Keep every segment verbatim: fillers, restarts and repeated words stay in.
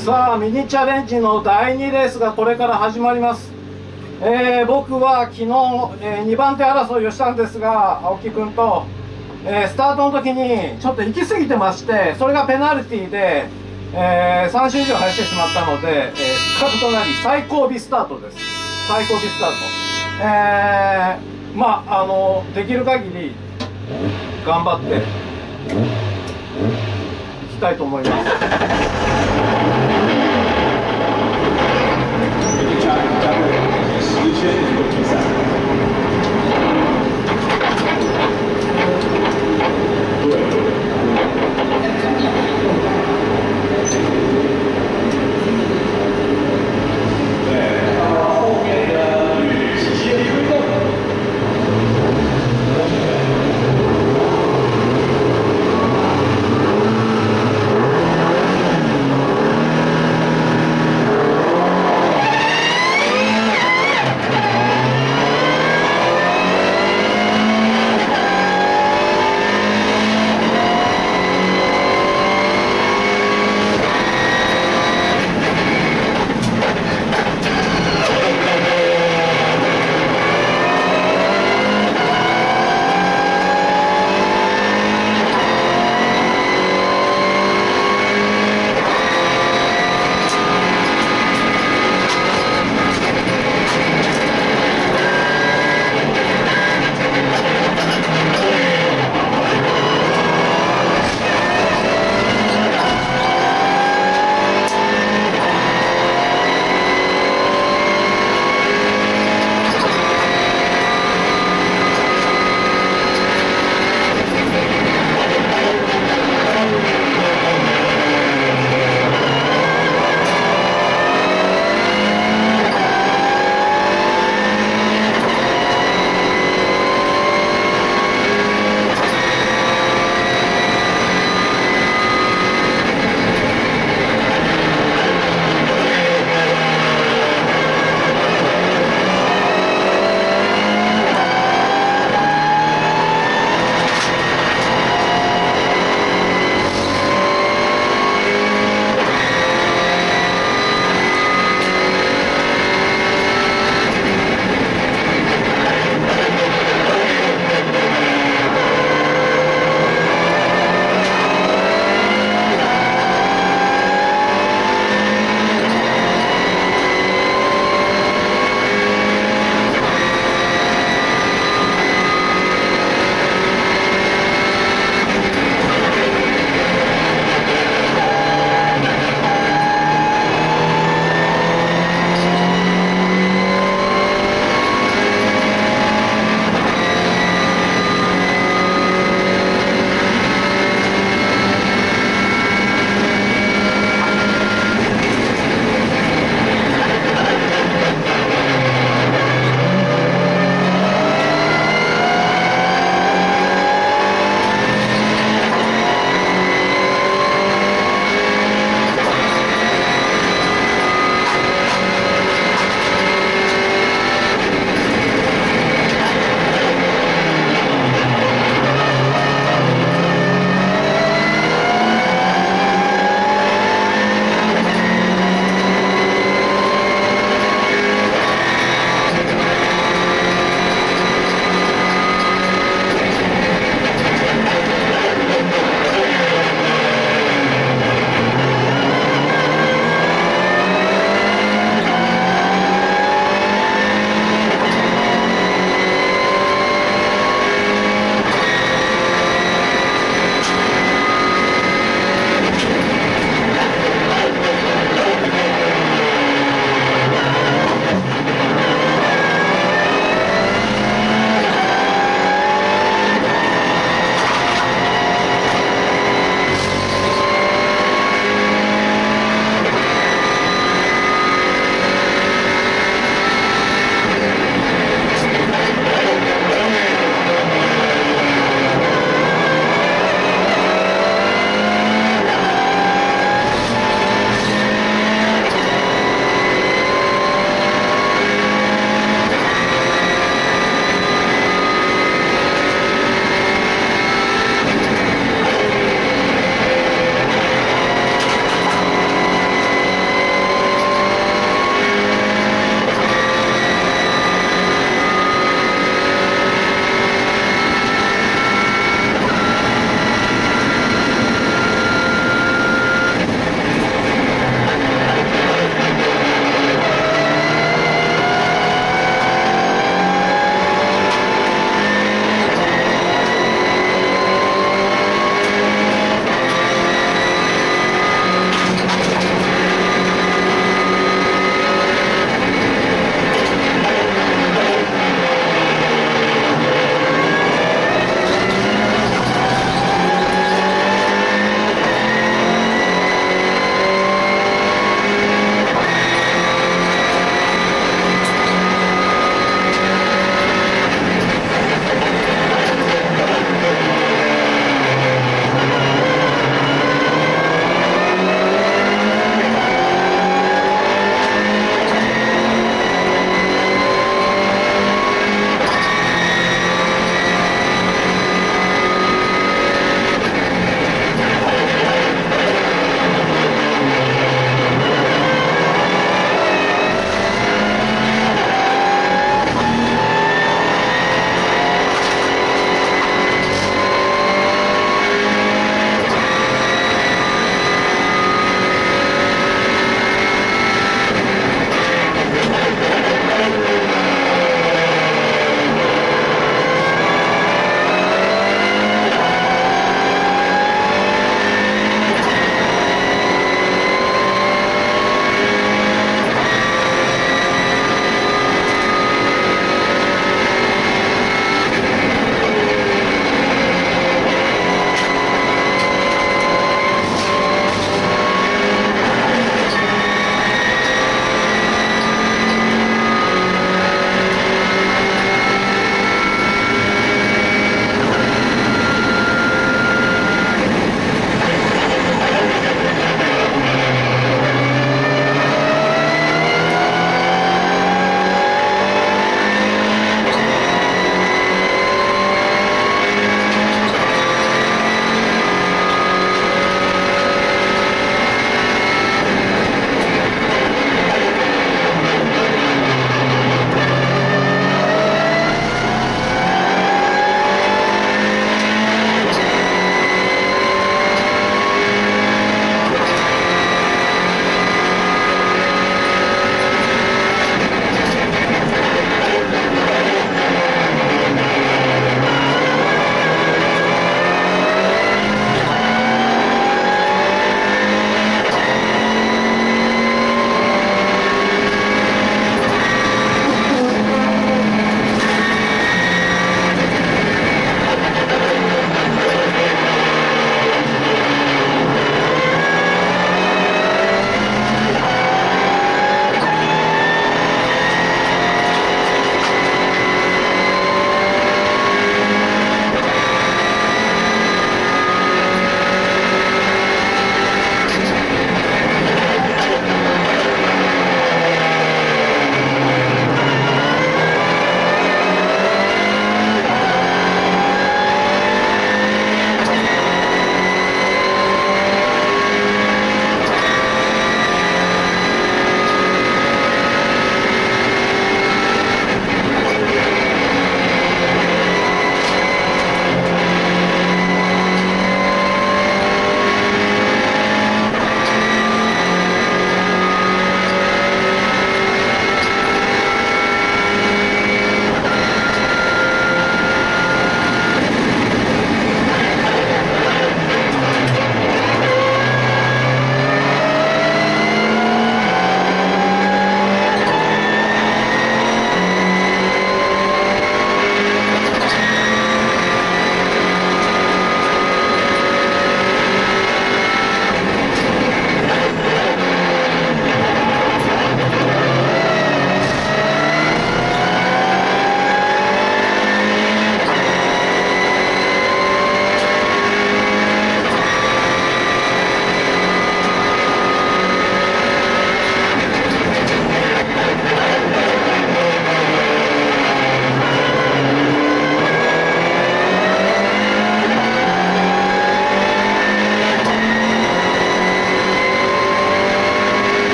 さあミニチャレンジのだいにレースがこれから始まります。えー、僕は昨日、えー、にばん手争いをしたんですが、青木君と、えー、スタートの時にちょっと行き過ぎてまして、それがペナルティーで、えー、さん周以上走ってしまったので、えー、失格となり最後尾スタートです。最後尾スタート、えー、まああのできる限り頑張っていきたいと思います。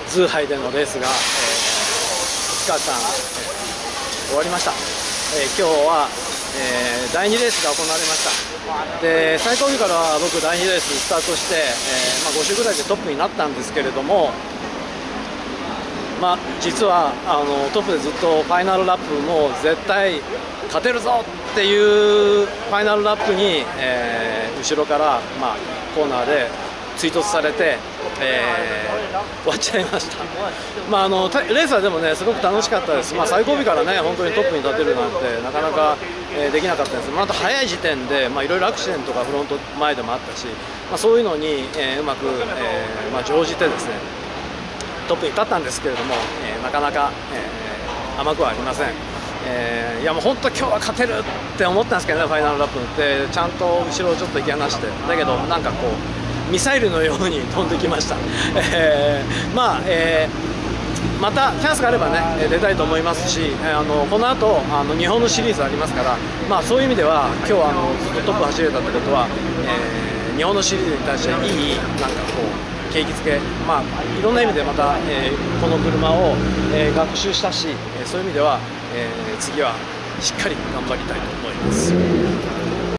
ズーハイでのレースが、えー、ふつかかん、えー、終わりました。えー、今日は、えー、だいにレースが行われました。で最後尾から僕だいにレーススタートして、えーまあ、ご周ぐらいでトップになったんですけれども、まあ、実はあのトップでずっとファイナルラップも絶対勝てるぞっていうファイナルラップに、えー、後ろから、まあ、コーナーで追突されて、えー、終わっちゃいました。まあ、あのレースはでもねすごく楽しかったです。まあ、最後尾からね本当にトップに立てるなんてなかなか、えー、できなかったです。また早い時点でいろいろアクシデントがフロント前でもあったし、まあ、そういうのに、えー、うまく、えーまあ、乗じてですねトップに立ったんですけれども、えー、なかなか、えー、甘くはありません。えー、いやもう本当今日は勝てるって思ったんですけどね、ファイナルラップってちゃんと後ろをちょっと引き離して、だけどなんかこうミサイルのように飛んできました。えー、まあ、えー、またチャンスがあればね出たいと思いますし、あのこの後あの日本のシリーズありますから、まあ、そういう意味では今日あのずっとトップ走れたってことは、えー、日本のシリーズに対していいなんかこう景気づけ、まあ、いろんな意味でまた、えー、この車を、えー、学習したし、えー、そういう意味では、えー、次はしっかり頑張りたいと思います。